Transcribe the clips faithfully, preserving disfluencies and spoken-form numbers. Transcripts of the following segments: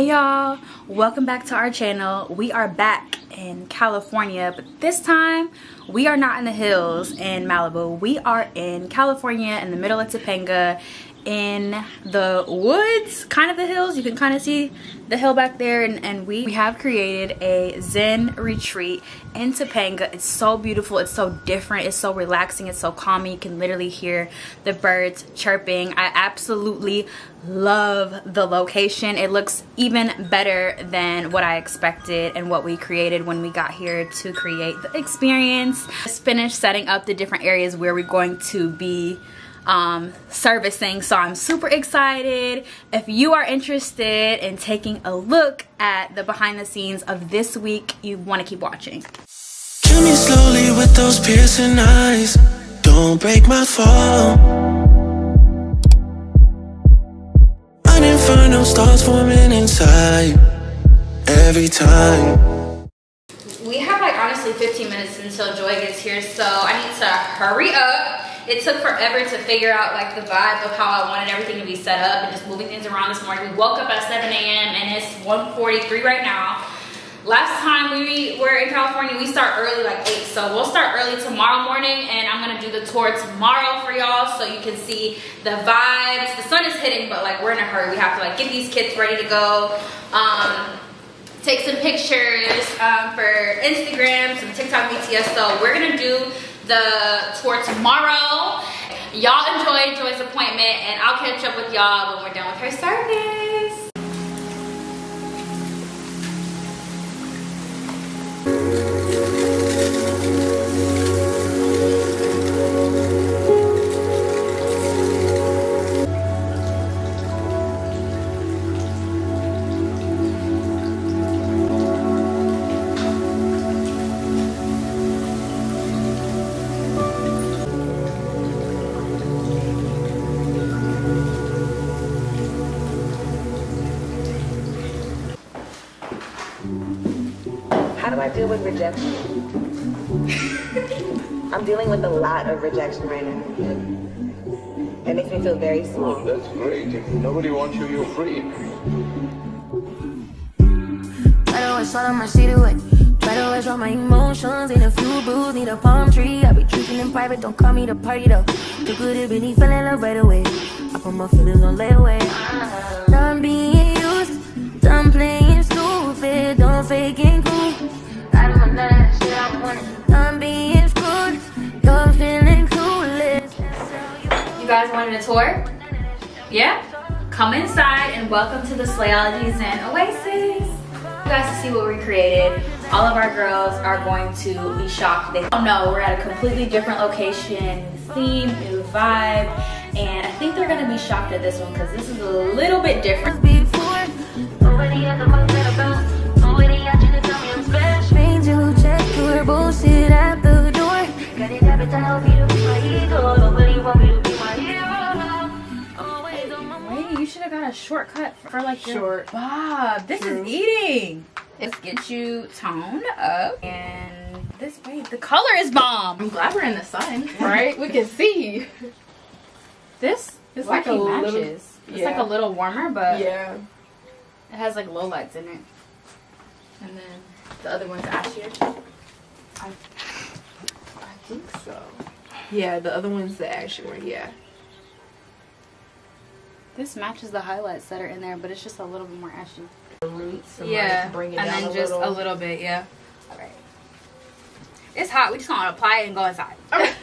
Hey y'all, welcome back to our channel. We are back in California, but this time we are not in the hills in Malibu. We are in California in the middle of Topanga, in the woods, kind of the hills. You can kind of see the hill back there, and, and we, we have created a Zen retreat in Topanga. It's so beautiful, it's so different, it's so relaxing, it's so calming. You can literally hear the birds chirping. I absolutely love the location. It looks even better than what I expected and what we created when we got here to create the experience. Just finished setting up the different areas where we're going to be um servicing, so I'm super excited. If you are interested in taking a look at the behind the scenes of this week, you want to keep watching. Kill me slowly with those piercing eyes, don't break my fall. An inferno starts forming inside every time. We have like honestly fifteen minutes until Joy gets here, so I need to hurry up. It took forever to figure out like the vibe of how I wanted everything to be set up and just moving things around this morning. We woke up at seven A M and it's one forty-three right now. Last time we were in California, we start early, like eight. So we'll start early tomorrow morning, and I'm gonna do the tour tomorrow for y'all so you can see the vibes. The sun is hitting, but like we're in a hurry. We have to like get these kids ready to go. Um, take some pictures um, for Instagram, some TikTok B T S. So we're gonna do the tour tomorrow. Y'all enjoy Joy's appointment, and I'll catch up with y'all when we're done with her service. How do I deal with rejection? I'm dealing with a lot of rejection right now. It makes me feel very small. Oh, that's great. If nobody wants you, you're free. Try to always swallow my shit away. Try to always draw my emotions. Need a few brews, need a palm tree. I be drinking in private, don't call me to party though. Too good at beneath, fell in love right away. I put my feelings on layaway. Done being used, done playing stupid, don't fake and cool. I don't want none of that shit, I want it. Done being screwed, you're feeling clueless. You guys wanted a tour? Yeah? Come inside and welcome to the Slayology Zen Oasis. You guys to see what we created. All of our girls are going to be shocked. They don't know, we're at a completely different location, theme, new vibe, and I think they're gonna be shocked at this one because this is a little bit different. Bullshit at the door. Got it habit to help you to be my ego. Nobody want me to be my hero. Always on my Wait, you should have got a shortcut for like your Short. Bob. This True. is eating. Let's get you toned up, and this wait, the color is bomb. I'm glad we're in the sun, right? We can see. This It's like like a matches. little- It's yeah. like a little warmer, but Yeah. it has like low lights in it. And then the other one's ashier. I, I think so. Yeah, the other one's the ashy one, yeah. This matches the highlights that are in there, but it's just a little bit more ashy. The roots and Yeah, like bring it and down then a just little. a little bit, yeah. All right. It's hot. We just gonna apply it and go inside.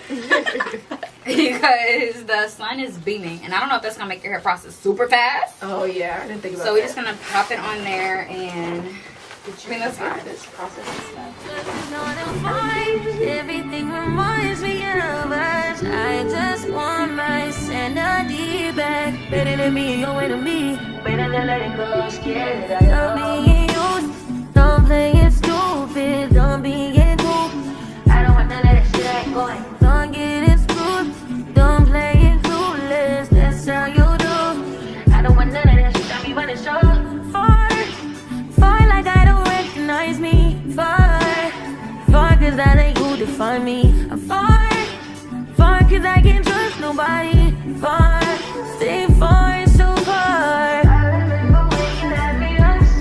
Because the sun is beaming, and I don't know if that's gonna make your hair process super fast. Oh yeah, I didn't think about So that. we're just gonna pop it on there and. I mean, that's good. this process and stuff. everything reminds me of us. I just want my sanity back. Better than me, your way to me. Better than letting go, scared that I don't be used. Don't play it stupid, don't be it cool. I don't want none of that shit, I ain't going. Don't get it screwed, don't play it clueless. That's how you do. I don't want none of that shit, I be running show. Far, far like I don't recognize me. Far, far cause that ain't who define me. I'm far, far cause I can't trust nobody. Far, stay far, so far. I remember waking at me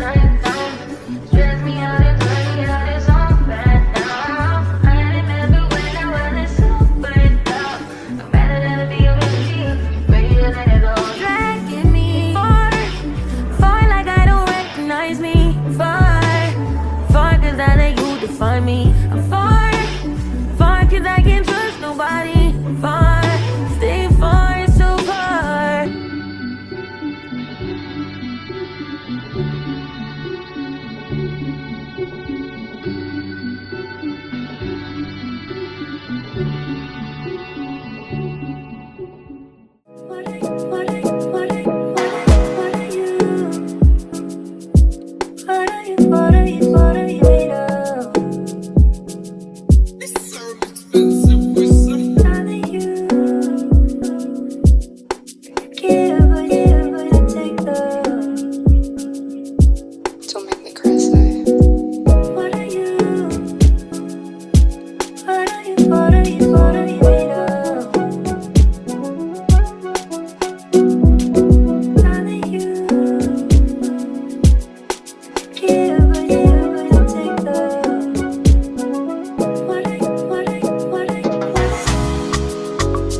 recognize me. Far, far cause I let you define me. I'm far, far cause I can't trust nobody. Far, stay far, so far. What are, what are, what are, what are you? What are you, what are you, what are you made of? It's so expensive, we say. Darling, you give, but give, but I take love. Don't make me cry, say. What are you? What are you, what are you, what are you made of? Darling, you give, but give, but I take love. What are you, what are you, what are you, what are you?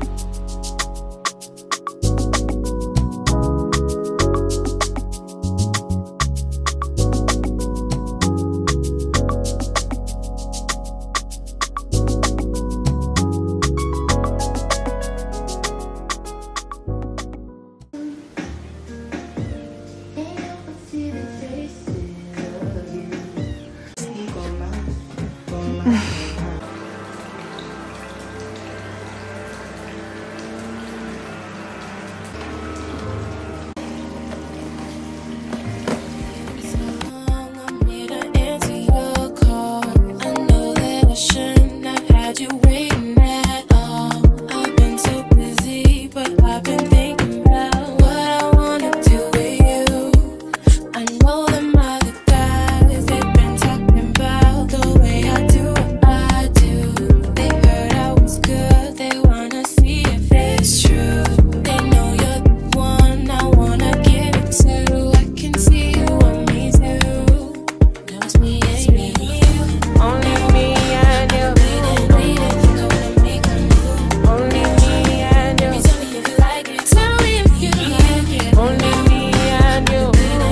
I'm here to answer your call. I know that I shouldn't have had you waiting at all. I've been so busy, but I've been thinking about what I wanna do with you. I know that my other guys, they've been talking about the way I do what I do. They heard I was good, they wanna see if it's true. They know you're the one I wanna give it to. I can see you on me too. Now it's me and you, only me and you. Only me and you. Tell me if you like it. Tell me if you like it. Only me and you.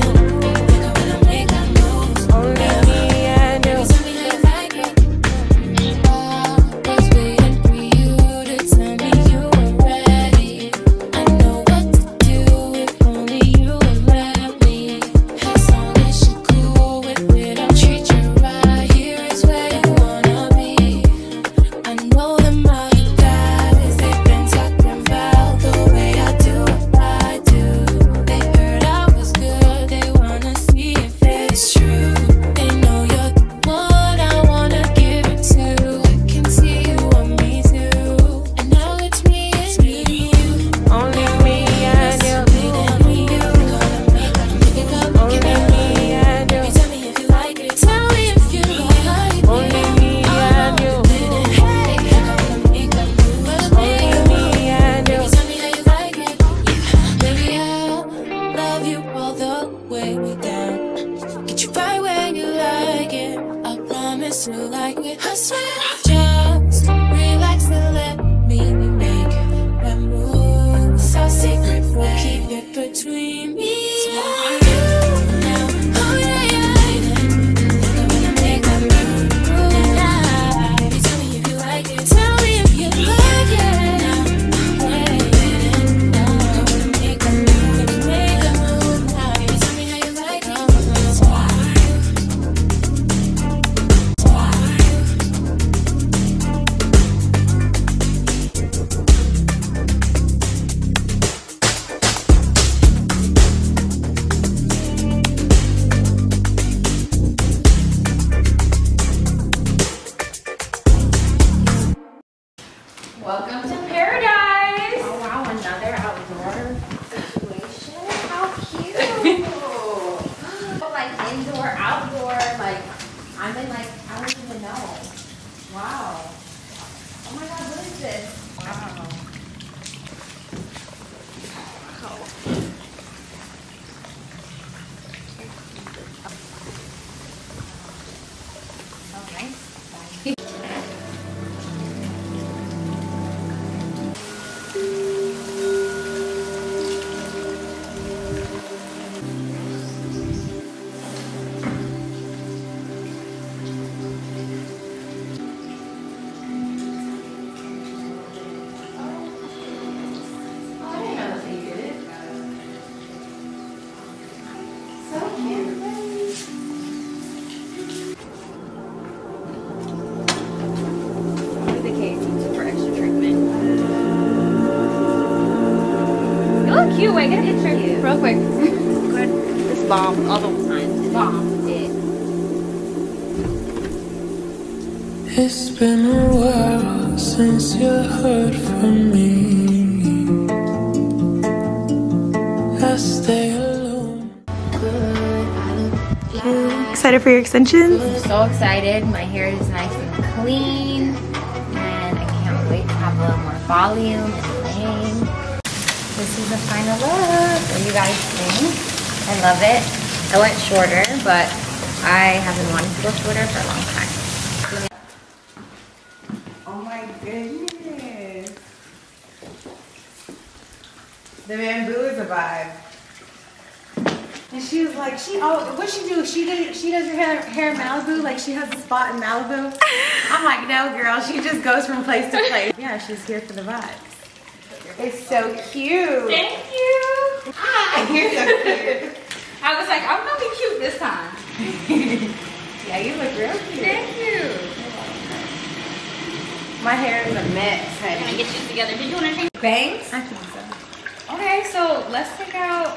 Only me and you. Tell me how you like it. I was waiting for you to tell me you were ready. I know what to do if only you would let me. As long as you're cool with it, I'll treat you right. Here is where you wanna be. I know that my guys, they've been talking about the way I do what I do. They heard I was good, they wanna see if it's true. They know you're the one I wanna give it to. I can see you on me too. And now it's me and you. Only me and you. Only me and you. Tell me if you like it. Tell me if you like it. Only me and you. Hey, only me and you. Tell me how you like it. Yeah, baby, I'll love you all the way down. Get you right where you like it. I promise you like it. I swear, just relax and let me make that move. So secret, we'll keep it between me and you. Now, oh yeah, yeah. I'm gonna make that move now. Baby, tell me if you like it. Tell me if you like it. Now, wait, now I'm gonna make that move. Gonna make that move now. Baby, tell me how you like it. Why? Welcome to paradise. Oh wow, another outdoor situation. How cute. Like indoor, outdoor, like I'm in like I don't even know. Wow. Oh my god, what is this? Wow. Oh, nice. all the time. Bomb. It. It's been a while since you heard from me. I stay alone. Excited for your extensions? So excited. My hair is nice and clean. And I can't wait to have a little more volume and length. This is the final look. What do you guys think? I love it. I went shorter, but I have been wanting to go shorter for a long time. Oh my goodness. The bamboo is a vibe. And she was like, she oh, what she do? She did she does her hair, hair in Malibu, like she has a spot in Malibu. I'm like, no girl, she just goes from place to place. Yeah, she's here for the vibes. It's so cute. Thank you. Hi, you're so cute. I was like, I'm gonna be cute this time. Yeah, you look real cute. Thank you. My hair is a mess, I'm gonna honey. get you together. Did you want to change bangs? I think so. Okay, so let's take out.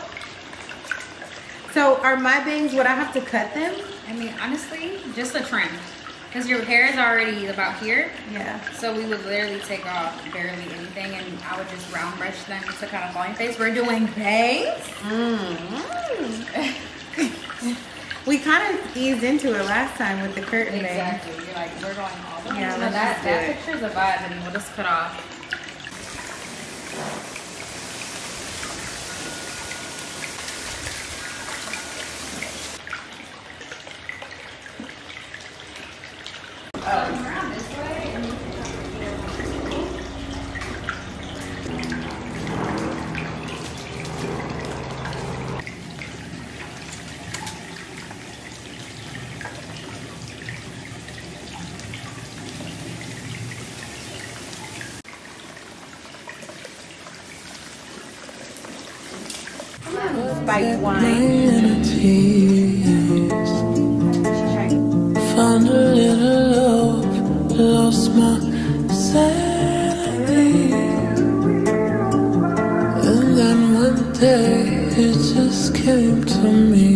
So are my bangs, would I have to cut them? I mean, honestly, just a trim. Because your hair is already about here. Yeah. So we would literally take off barely anything and I would just round brush them to kind of fall in your face. We're doing bangs. Mm. We kind of eased into it last time with the curtain bangs. Exactly. You're like, we're going all the way. Yeah, so let's that, just do that it. picture's a vibe and we'll just cut off. Around this way and you can come Spike My wine. entities found a little love, lost my sanity, and then one day it just came to me.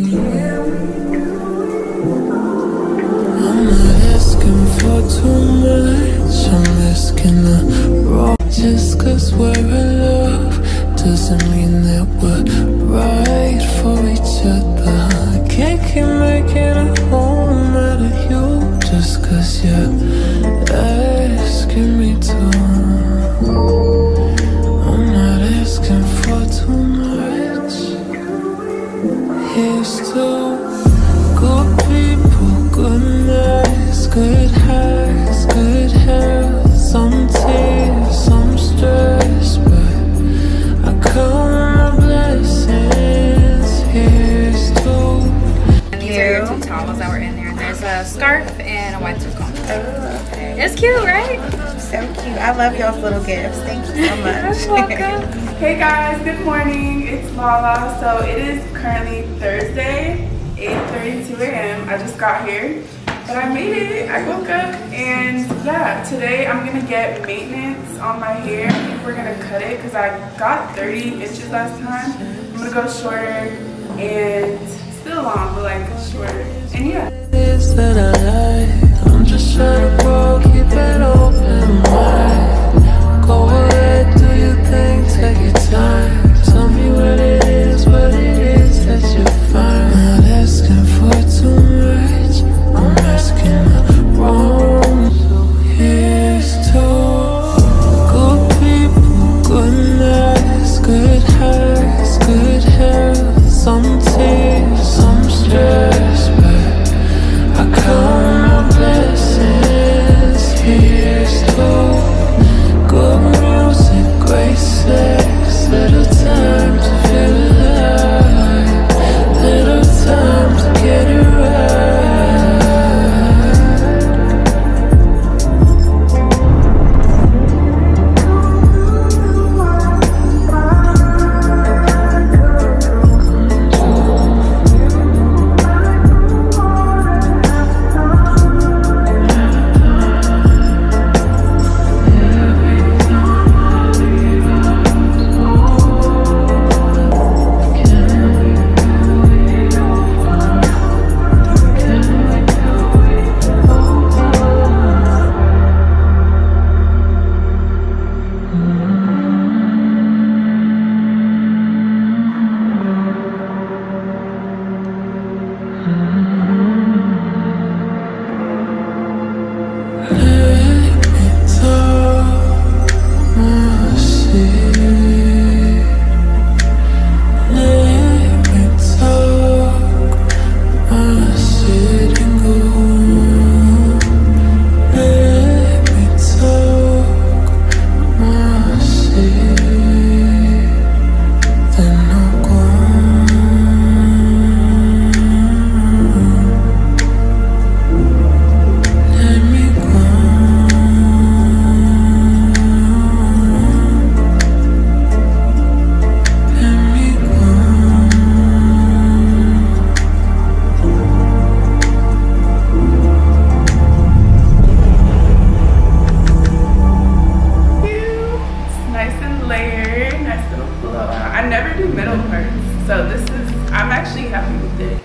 I'm not asking for too much, I'm asking the wrong. Just cause we're in love doesn't mean that we're right for each other. I can't keep making a home out of you just cause you're asking me to. I'm not asking for too much. Here's to good people, good nights, good highs, good health, some tears, some stress, but I count my blessings. Here's to These are your two towels that were in there. There's a scarf and a white comb. It's cute, right? So cute. I love y'all's little gifts. Thank you so much. You're welcome. Hey guys, good morning. It's Lala. So it is currently Thursday, eight thirty-two a m I just got here, but I made it. I woke up and yeah, today I'm gonna get maintenance on my hair. I think we're gonna cut it because I got thirty inches last time. I'm gonna go shorter and still long, but like shorter. And yeah. is that I lie. I'm just trying to grow, keep it open wide. Go ahead, do your thing, take your time. Tell me what it is, what it is that you find. Not asking for too much, I'm asking the wrong. So here's to good people, good nights, good highs, good health, some tears, some stress, but I count my blessings. So this is, I'm actually happy with it.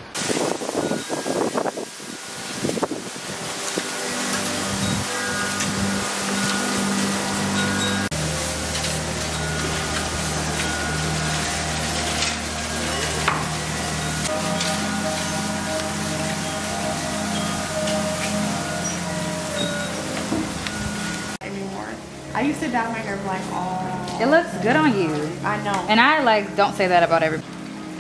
Anymore. I used to dye my hair black all. It looks good on you. I know. And I like don't say that about everybody.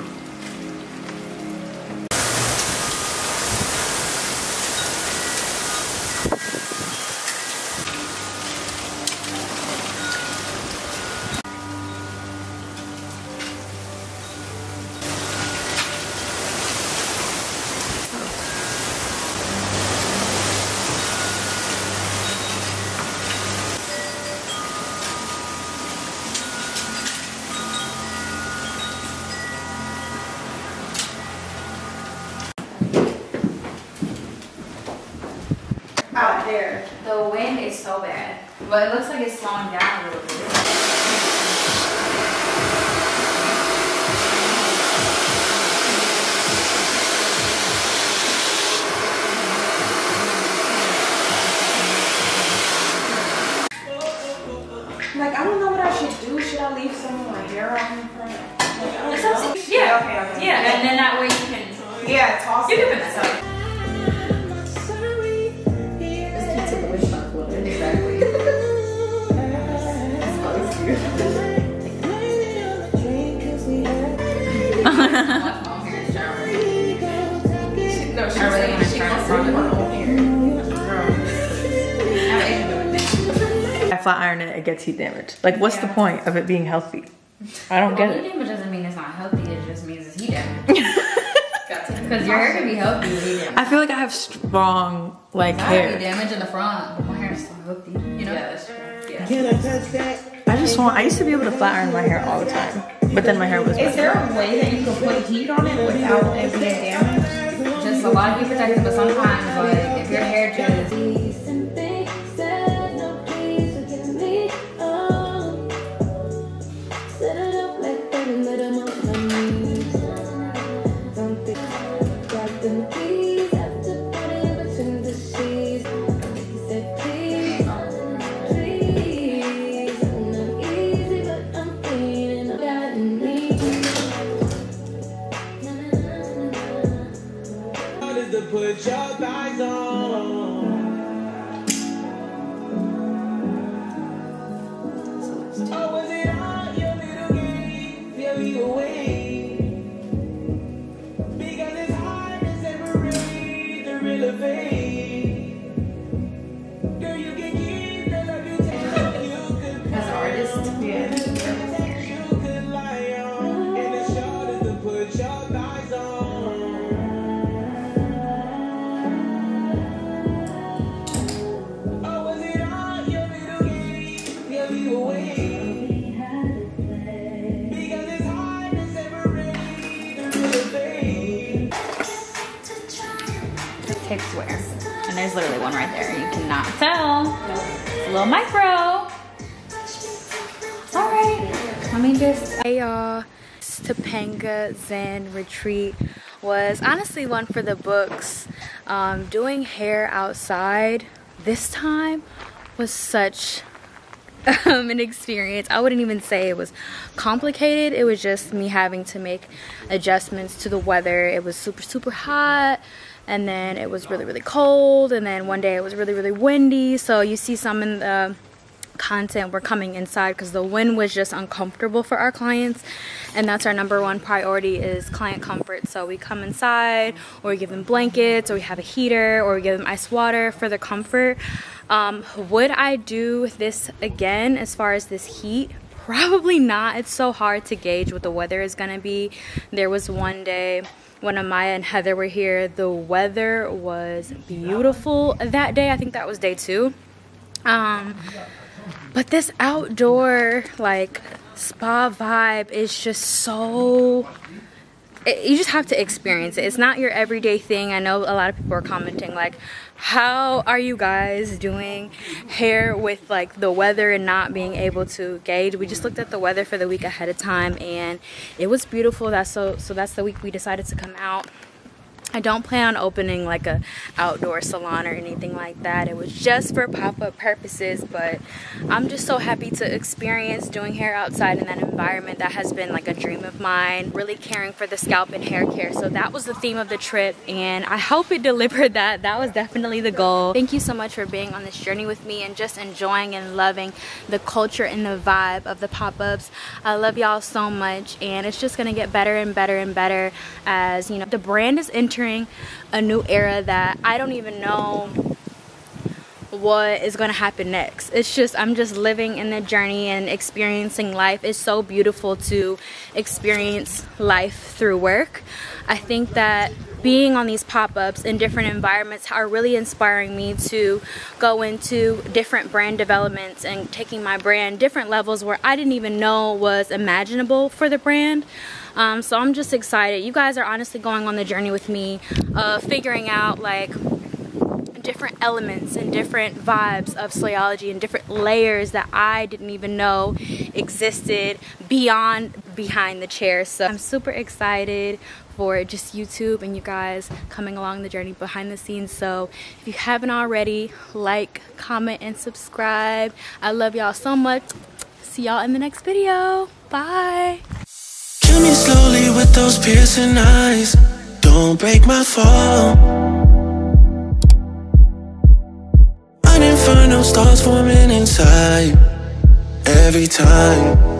Out there. The wind is so bad, but it looks like it's slowing down a little bit. Like, I don't know what I should do. Should I leave some of my hair off in front? Like, I don't know. Yeah, okay, okay. yeah, and then that way you can. Yeah, toss You it. can put this up. No, she I really really wanna she try wants to to find do her own hair. I flat iron it, it gets heat damage. Like, what's the point of it being healthy? I don't Well, get heat it. damage doesn't mean it's not healthy. It just means it's heat damage. Because your hair can be healthy with heat damage. I feel like I have strong, like, I have hair. heat damage in the front, but my hair is still healthy. You know? Yeah, that's true. Yeah. I just want, I used to be able to flat iron my hair all the time. But then my hair was Is there a way that you can put heat on it without it being damaged? Just a lot of heat protected, but sometimes, like, if your hair just. Put your eyes on. Oh, was it all your little game? Feel you away. Because it's hard to separate the real and fake. Girl, you can keep the love you take. You could As an artist, yeah. You could lie on. And it's shorter to put your eyes on. Takes wear. And there's literally one right there. You cannot tell. It's a little micro. Alright. Let me just. Hey y'all. Topanga Zen Retreat was honestly one for the books. Um, doing hair outside this time was such um, an experience. I wouldn't even say it was complicated. It was just me having to make adjustments to the weather. It was super, super hot. And then it was really, really cold. And then one day it was really, really windy. So you see some in the content, we're coming inside because the wind was just uncomfortable for our clients. And that's our number one priority, is client comfort. So we come inside, or we give them blankets, or we have a heater, or we give them ice water for their comfort. Um, would I do this again as far as this heat? Probably not. It's so hard to gauge what the weather is going to be. There was one day when Amaya and Heather were here, the weather was beautiful that day. I think that was day two. Um, but this outdoor like spa vibe is just so, it, you just have to experience it. It's not your everyday thing. I know a lot of people are commenting like, how are you guys doing hair with like the weather and not being able to gauge? We just looked at the weather for the week ahead of time and it was beautiful. That's so so that's the week we decided to come out. I don't plan on opening like a outdoor salon or anything like that. It was just for pop-up purposes, but I'm just so happy to experience doing hair outside in that environment. That has been like a dream of mine, really caring for the scalp and hair care. So that was the theme of the trip and I hope it delivered that. That was definitely the goal. Thank you so much for being on this journey with me and just enjoying and loving the culture and the vibe of the pop-ups. I love y'all so much and it's just gonna get better and better and better as, you know, the brand is entering a new era that I don't even know what is going to happen next. It's just, I'm just living in the journey and experiencing life. It's so beautiful to experience life through work. I think that being on these pop-ups in different environments are really inspiring me to go into different brand developments and taking my brand different levels where I didn't even know was imaginable for the brand. Um, so I'm just excited. You guys are honestly going on the journey with me, uh, figuring out like different elements and different vibes of Slayology and different layers that I didn't even know existed beyond behind the chair. So I'm super excited for just YouTube and you guys coming along the journey behind the scenes. So if you haven't already, like, comment, and subscribe. I love y'all so much. See y'all in the next video. Bye. Kill me slowly with those piercing eyes. Don't break my fall. An inferno starts forming inside every time.